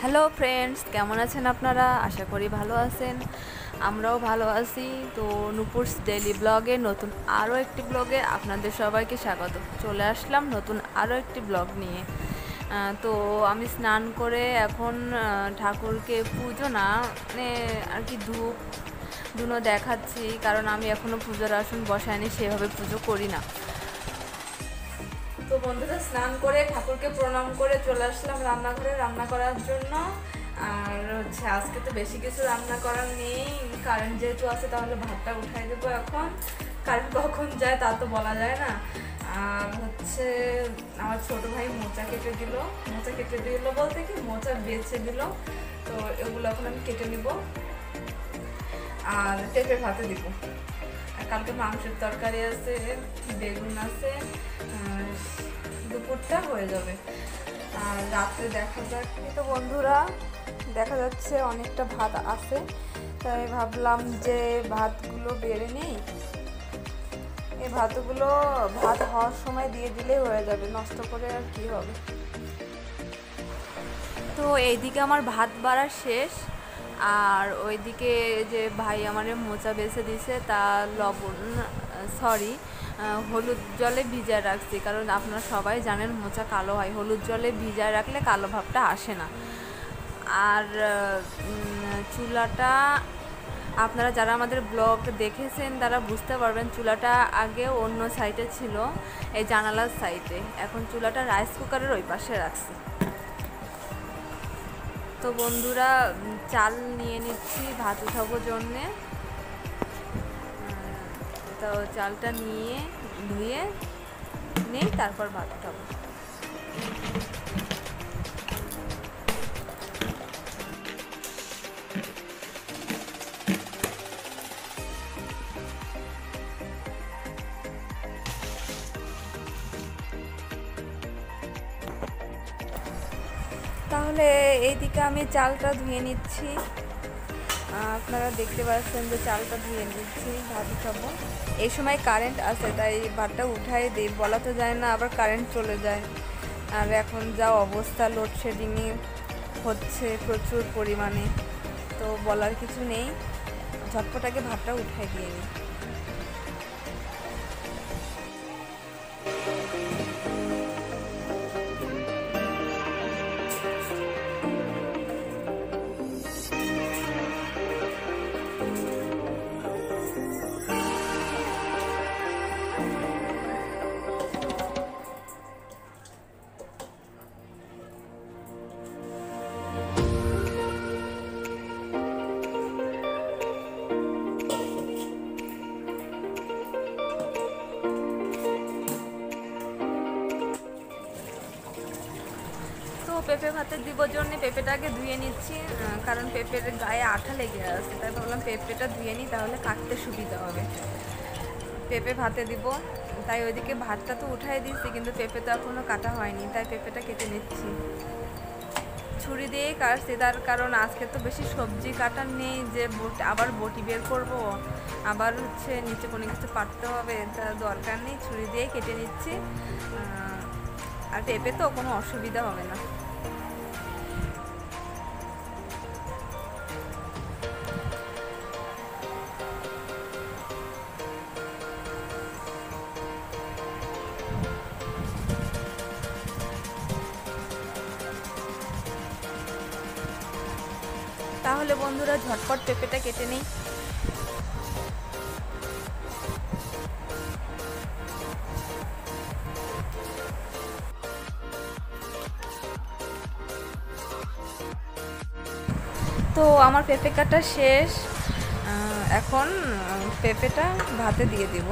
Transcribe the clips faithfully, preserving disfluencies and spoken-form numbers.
Hello friends, কেমন আছেন আপনারা? আশা করি ভালো আছেন, আমরাও ভালো আছি। তো নুপুরস ডেইলি ব্লগে নতুন আরও একটি ব্লগে আপনাদের সবাইকে স্বাগত। চলে আসলাম নতুন আরও একটি ব্লগ নিয়ে। তো আমি স্নান করে এখন ঠাকুরকে পুজো না মানে আর কি ধূপ ধুনো দেখাচ্ছি, কারণ আমি এখনও পুজোর আসন বসাইনি, সেভাবে পুজো করি না। তো বন্ধুরা, স্নান করে ঠাকুরকে প্রণাম করে চলে আসলাম রান্নাঘরে রান্না করার জন্য। আর হচ্ছে আজকে তো বেশি কিছু রান্না করার নেই, কারেন্ট যেহেতু আছে তাহলে ভাতটা উঠাই দেবো এখন। কারেন্ট কখন যায় তা তো বলা যায় না। আর হচ্ছে আমার ছোট ভাই মোচা কেটে দিল, মোচা কেটে দিল বলতে কি মোচা বেছে দিল। তো এগুলো এখন আমি কেটে নিব আর পেঁপে ভাতে দিব। আর কালকে মাংসের তরকারি আছে, বেগুন আছে, দুপুরটা হয়ে যাবে। আর রাত্রে দেখা যাক। তো বন্ধুরা, দেখা যাচ্ছে অনেকটা ভাত আছে, তাই ভাবলাম যে ভাতগুলো বেড়ে নেই। এই ভাতগুলো ভাত হওয়ার সময় দিয়ে দিলে হয়ে যাবে, নষ্ট করে আর কি হবে। তো এইদিকে আমার ভাত বাড়া শেষ, আর ওইদিকে যে ভাই আমার মোচা বেছে দিছে তা লবণ সরি হলুদ জলে ভিজায় রাখছি, কারণ আপনারা সবাই জানেন মোচা কালো হয়, হলুদ জলে ভিজায় রাখলে কালো ভাবটা আসে না। আর চুলাটা আপনারা যারা আমাদের ব্লগ দেখেছেন তারা বুঝতে পারবেন, চুলাটা আগে অন্য সাইডে ছিল, এই জানালার সাইডে। এখন চুলাটা রাইস কুকারের ওই পাশে রাখছি। তো বন্ধুরা, চাল নিয়ে নিচ্ছি ভাত উঠাবো জন্যে। তো চালটা নিয়ে ধুয়ে নেই, তারপর ভাত উঠাবো। তাহলে এইদিকে আমি চালটা ধুয়ে নিচ্ছি। আপনারা দেখতে পাচ্ছেন যে চালটা ধুয়ে নিচ্ছি, ভাত উঠাবো। এই সময় কারেন্ট আছে তাই ভাতটা উঠাই দিই, বলা তো যায় না, আবার কারেন্ট চলে যায়। আর এখন যা অবস্থা, লোডশেডিংই হচ্ছে প্রচুর পরিমাণে, তো বলার কিছু নেই, ঝটপট আগে ভাতটা উঠাই দিয়ে নিই। পেঁপে ভাতের দিবর জন্য পেঁপেটাকে ধুয়ে নিচ্ছি, কারণ পেঁপের গায়ে আঠা লেগে আছে, তাই ভাবলাম পেঁপেটা ধুয়ে নিই, তাহলে কাটতে সুবিধা হবে। পেঁপে ভাতে দিব, তাই ওইদিকে ভাতটা তো উঠাই দিচ্ছি, কিন্তু পেঁপে তো এখনও কাটা হয়নি, তাই পেঁপেটা কেটে নিচ্ছি। ছুরি দিয়েই কাটছি, তার কারণ আজকে তো বেশি সবজি কাটার নেই যে আবার বটি বের করব, আবার হচ্ছে নিচে কোনো কিছু পাততে হবে, তার দরকার নেই, ছুরি দিয়েই কেটে নিচ্ছি। আর পেঁপে তো কোনো অসুবিধা হবে না। তাহলে বন্ধুরা, ঝটপট পেঁপেটা কেটে নিই। তো আমার পেঁপে কাটা শেষ, এখন পেঁপেটা ভাতে দিয়ে দিব।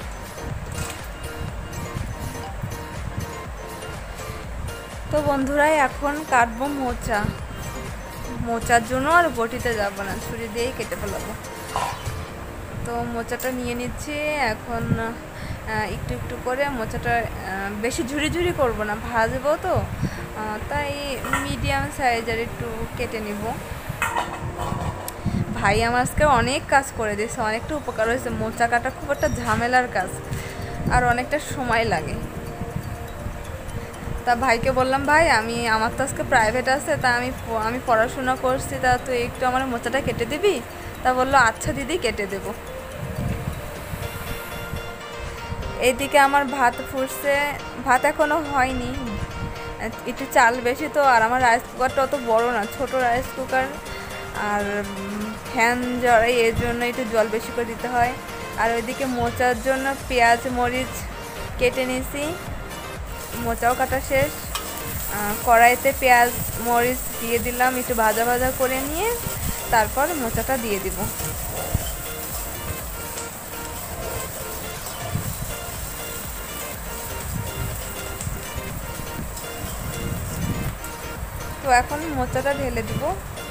তো বন্ধুরা, এখন কাটবো মোচা। মোচার জন্য আর বটিতে যাব না, ছুরি দিয়েই কেটে ফেলাবো। তো মোচাটা নিয়ে নিচ্ছি এখন, একটু একটু করে মোচাটা, বেশি ঝুরি ঝুরি করবো না, ভাজবো তো, তাই মিডিয়াম সাইজের একটু কেটে নিব। ভাই আমার আজকে অনেক কাজ করে দিয়েছে, অনেকটা উপকার হয়েছে। মোচা কাটা খুব একটা ঝামেলার কাজ আর অনেকটা সময় লাগে। তা ভাইকে বললাম, ভাই আমি আমার তো আজকে প্রাইভেট আছে, তা আমি আমি পড়াশোনা করছি, তা তুই একটু আমার মোচাটা কেটে দিবি? তা বললো আচ্ছা দিদি, কেটে দেবো। এইদিকে আমার ভাত ফুটছে, ভাত এখনও হয়নি, একটু চাল বেশি তো, আর আমার রাইস কুকারটা অত বড় না, ছোট রাইস কুকার, আর ফ্যান জ্বরে, এর জন্য একটু জল বেশি করে দিতে হয়। আর ওইদিকে মোচার জন্য পেঁয়াজ মরিচ কেটে নিয়েছি, মোচাও কাটা শেষ। কড়াইতে পেঁয়াজ মরিচ দিয়ে দিলাম, একটু ভাজা ভাজা করে নিয়ে তারপর মোচাটা দিয়ে দিব। তো এখন মোচাটা ঢেলে দিব।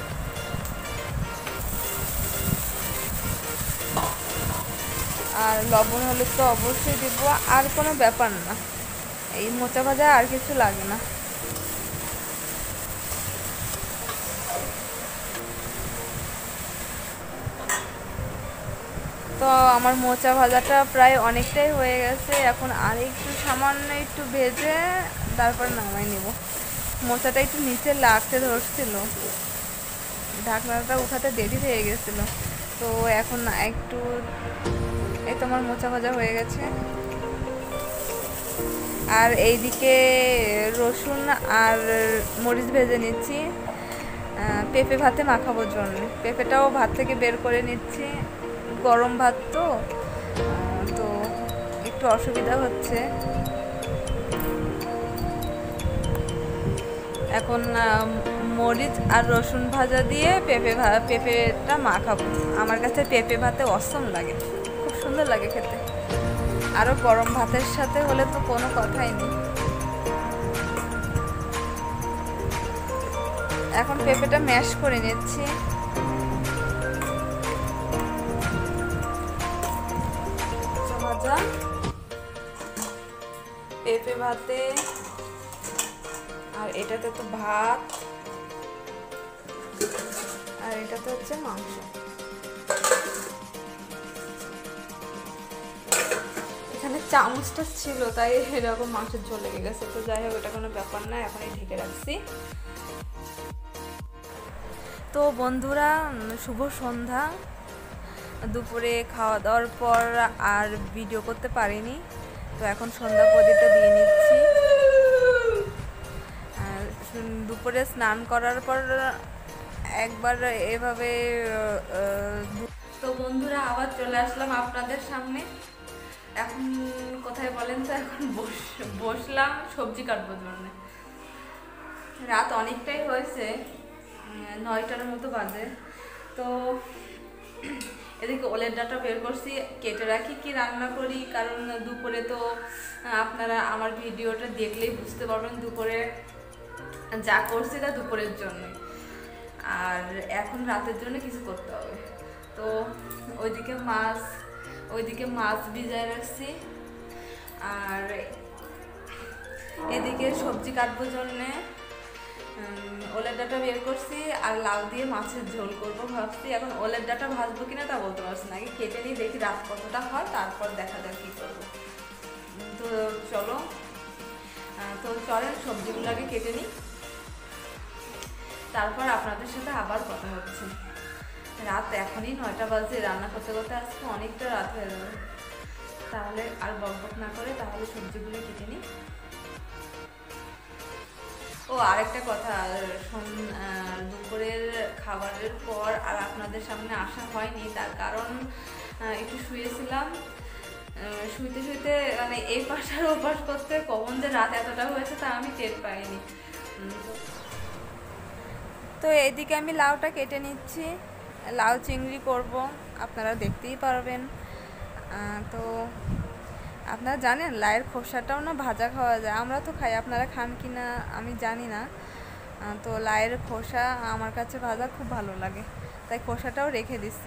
আর লবণ হলুদ তো অবশ্যই দিব, আর কোনো ব্যাপার না, এই মোচা ভাজা আর কিছু লাগে না। তো আমার মোচা ভাজাটা প্রায় অনেকটাই হয়ে গেছে, এখন আর একটু সামান্য একটু ভেজে তারপর নামাই নেব। মোচাটা একটু নিচে লাগতে ধরছিল, ঢাকনাটা উঠাতে দেরি হয়ে গেছিল। তো এখন একটু, এই তো আমার মোচা ভাজা হয়ে গেছে। আর এইদিকে রসুন আর মরিচ ভেজে নিচ্ছি পেঁপে ভাতে মাখাবোর জন্য। পেঁপেটাও ভাত থেকে বের করে নিচ্ছি, গরম ভাত তো তো একটু অসুবিধা হচ্ছে। এখন মরিচ আর রসুন ভাজা দিয়ে পেঁপে পেঁপেটা মাখাবো। আমার কাছে পেঁপে ভাতে অসম লাগে, খুব সুন্দর লাগে খেতে, আরও গরম ভাতের সাথে হলে তো কোনো কথাই নেই। এখন পেঁপেটা ম্যাশ করে নিচ্ছি। ভাজা পেঁপে ভাতে, আর এটাতে তো ভাত, আর এটাতে হচ্ছে মাংস। এখানে চামচটা ছিল তাই এরকম মাংসের ঝোল লেগে গেছে, তো যাই হোক, এটা কোনো ব্যাপার না, এখন ঢেকে রাখছি। তো বন্ধুরা, শুভ সন্ধ্যা। দুপুরে খাওয়া দাওয়ার পর আর ভিডিও করতে পারিনি, তো এখন সন্ধ্যা প্রদীপটা দিয়ে নিচ্ছি। দুপুরে স্নান করার পর একবার এভাবে, তো বন্ধুরা আবার চলে আসলাম আপনাদের সামনে। এখন কোথায় বলেন তো, এখন বসলাম সবজি কাটবার জন্য। রাত অনেকটাই হয়েছে, নয়টার মতো বাজে। তো এদিকে ওলের ডাটা বের করছি, কেটে রাখি কি রান্না করি, কারণ দুপুরে তো আপনারা আমার ভিডিওটা দেখলেই বুঝতে পারবেন দুপুরে যা করছি তা দুপুরের জন্য, আর এখন রাতের জন্য কিছু করতে হবে। তো ওইদিকে মাছ ওইদিকে মাছ ভিজায় রাখছি, আর এদিকে সবজি কাটবার জন্যে ওলের ডাটা বের করছি, আর লাউ দিয়ে মাছের ঝোল করবো ভাবছি। এখন ওলের ডাটা ভাজবো কিনা তা বলতে পারছি না, আগে কেটে নিই, দেখি রাত কতটা হয়, তারপর দেখা যাক কী করবো। তো চলো, তো চলেন সবজিগুলো আগে কেটে নিই, তারপর আপনাদের সাথে আবার কথা হচ্ছে। রাত এখনই নয়টা বাজে, রান্না করতে করতে আজকে অনেকটা রাত হয়ে যাবে। তাহলে আর বকবক না করে তাহলে সবজিগুলো কেটে নিই। ও আরেকটা কথা, দুপুরের খাবারের পর আর আপনাদের সামনে আসা হয়নি, তার কারণ একটু শুয়েছিলাম, শুইতে শুইতে মানে এই পাশ আর ও পাশ করতে কখন যে রাত এতটা হয়েছে তা আমি টের পাইনি। তো এইদিকে আমি লাউটা কেটে নিচ্ছি, লাউ চিংড়ি করব, আপনারা দেখতেই পারবেন। তো আপনারা জানেন লাউয়ের খোসাটাও না ভাজা খাওয়া যায়, আমরা তো খাই, আপনারা খান কি না আমি জানি না। তো লাউয়ের খোসা আমার কাছে ভাজা খুব ভালো লাগে, তাই খোসাটাও রেখে দিচ্ছি।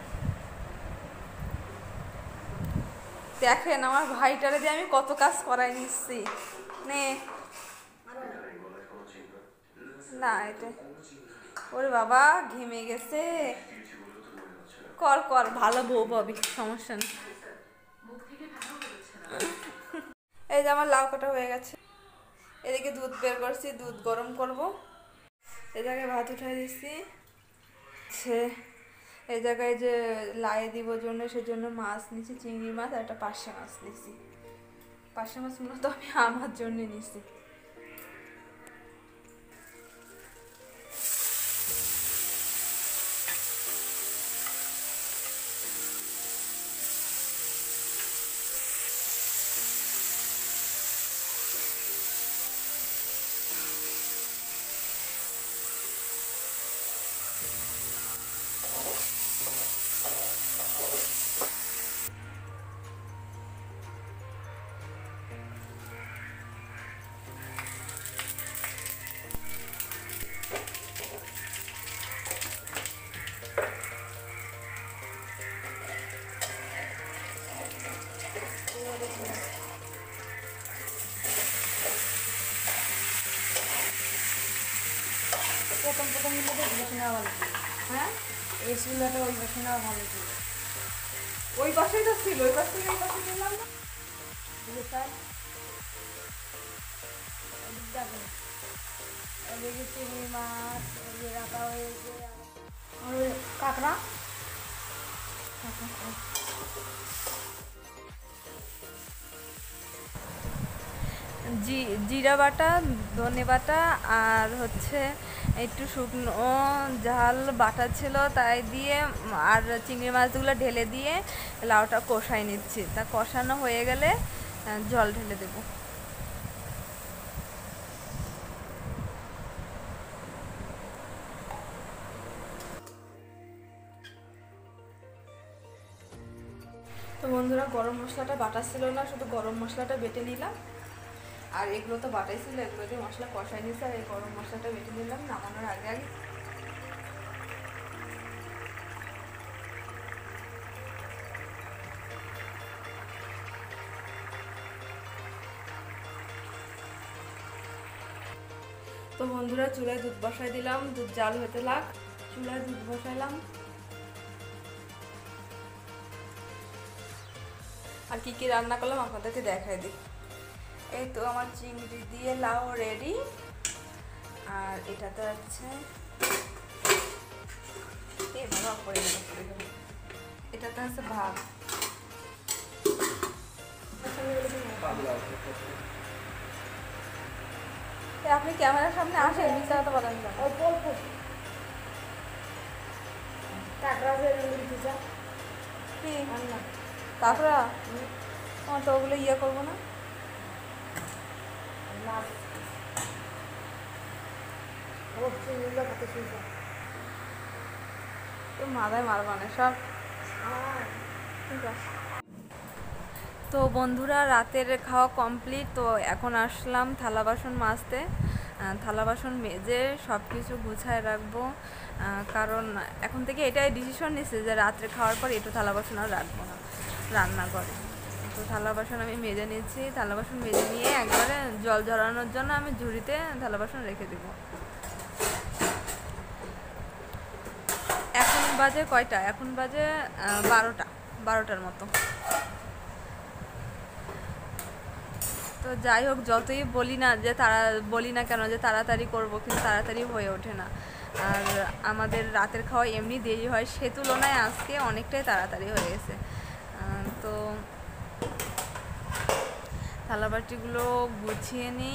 দেখেন আমার ভাইটারে দিয়ে আমি কত কাজ করাই নিচ্ছি। নে না, এটা ওরে বাবা ঘেমে গেছে, কর কর, ভালো বউ পাবি, সমস্যা নেই। এই যে আমার লাউ কাটা হয়ে গেছে। এদিকে দুধ বের করছি, দুধ গরম করব। এই জায়গায় ভাত উঠাই দিচ্ছি। সে এই জায়গায় যে লাই দিব জন্য সেজন্য মাছ নিছি, চিংড়ি মাছ আর একটা পার্শে মাছ নিছি। পার্শে মাছ মূলত আমি আমার জন্য নিছি। প্রথম প্রথম গুলো তো বেশি নেওয়া ভালো ছিল। হ্যাঁ, এই চুলাটা ওই বেশি নেওয়া ভালো ছিল। ওই পাশেই তো ছিল, ওই পাশ থেকে এই পাশে নিলাম না। বুঝে স্যার এদিক দেখুন, এদিকে চিংড়ি মাছ এদিকে রাখা হয়েছে, আর ওই কাঁকড়া জি জিরা বাটা, ধনে বাটা আর হচ্ছে একটু শুকনো ঝাল বাটা ছিল তাই দিয়ে, আর চিংড়ি মাছগুলো ঢেলে দিয়ে লাউটা কষাই নিচ্ছি। তা কষানো হয়ে গেলে জল ঢেলে দেবো। তো বন্ধুরা, গরম মশলাটা বাটা ছিল না, শুধু গরম মশলাটা বেটে নিলাম। আর এগুলো তো বাটাই ছিল, এগুলো দিয়ে মশলা কষাই নিয়েছে। আর এই গরম মশলাটা বেটে নিলাম নামানোর আগে আগে। তো বন্ধুরা, চুলায় দুধ বসাই দিলাম, দুধ জাল হতে লাগ। চুলায় দুধ বসাইলাম। আর কি কি রান্না করলাম আপনাদেরকে দেখাই দিই। এই তো আমার চিংড়ি দিয়ে লাউ রেডি। আর এটাতে হচ্ছে এই বাবা পড়ে গেল পড়ে গেল এটাতে হচ্ছে ভাত। আপনি ক্যামেরার সামনে আসেন, মিথ্যা কথা বলেন না। অল্প অল্প কাঁকড়া দিতে কি রান্না কাঁকড়া? আমার তো ওগুলো ইয়ে করবো না। মাছ ও চিংড়িগুলো কত সুন্দর। তো মাথায় মারবা না সব। ঠিক আছে। তো বন্ধুরা, রাতের খাওয়া কমপ্লিট। তো এখন আসলাম থালা বাসন মাজতে। থালা বাসন মেজে সব কিছু গুছায় রাখবো, কারণ এখন থেকে এটাই ডিসিশন নিচ্ছে যে রাত্রে খাওয়ার পর একটু থালা বাসন আর রাখবো না রান্না করে। তো থালা বাসন আমি মেজে নিচ্ছি। থালা বাসন মেজে নিয়ে একবারে জল ঝরানোর জন্য আমি ঝুড়িতে থালা বাসন রেখে দেবো। এখন বাজে কয়টা? এখন বাজে বারোটা বারোটার মতো। তো যাই হোক, যতই বলি না যে তারা বলি না কেন যে তাড়াতাড়ি করব, কিন্তু তাড়াতাড়ি হয়ে ওঠে না। আর আমাদের রাতের খাওয়া এমনি দেরি হয়, সে তুলনায় আজকে অনেকটাই তাড়াতাড়ি হয়ে গেছে। তো থালাবাটিগুলো গুছিয়ে নিই।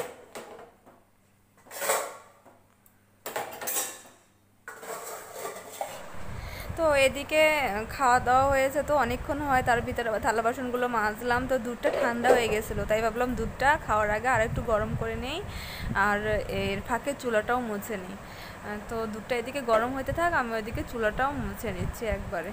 তো এদিকে খাওয়া দাওয়া হয়েছে, তো অনেকক্ষণ হয়, তার ভিতরে থালা বাসনগুলো মাজলাম। তো দুধটা ঠান্ডা হয়ে গেছিলো, তাই ভাবলাম দুধটা খাওয়ার আগে আর একটু গরম করে নেই, আর এর ফাঁকে চুলাটাও মুছে নিই। তো দুধটা এদিকে গরম হতে থাক, আমি ওইদিকে চুলাটাও মুছে নিচ্ছি একবারে।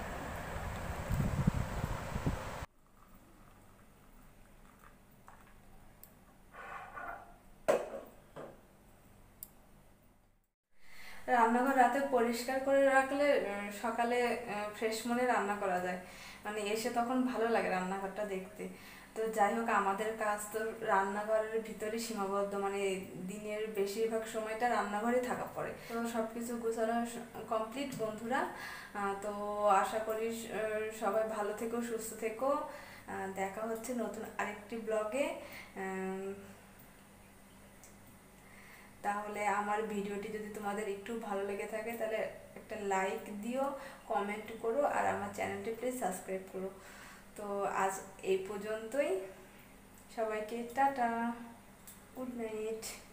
রান্নাঘর রাতে পরিষ্কার করে রাখলে সকালে ফ্রেশ মনে রান্না করা যায়, মানে এসে তখন ভালো লাগে রান্নাঘরটা দেখতে। তো যাই হোক, আমাদের কাজ তো রান্নাঘরের ভিতরে সীমাবদ্ধ, মানে দিনের বেশিরভাগ সময়টা রান্নাঘরে থাকা পড়ে। তো সব কিছু গোছানো কমপ্লিট বন্ধুরা। তো আশা করি সবাই ভালো থেকো, সুস্থ থেকো। দেখা হচ্ছে নতুন আরেকটি ব্লগে। তাহলে আমার ভিডিওটি যদি তোমাদের একটু ভালো লেগে থাকে তাহলে একটা লাইক দিও, কমেন্ট করো, আর আমার চ্যানেলটি প্লিজ সাবস্ক্রাইব করো। তো আজ এই পর্যন্তই, সবাইকে টাটা, গুড নাইট।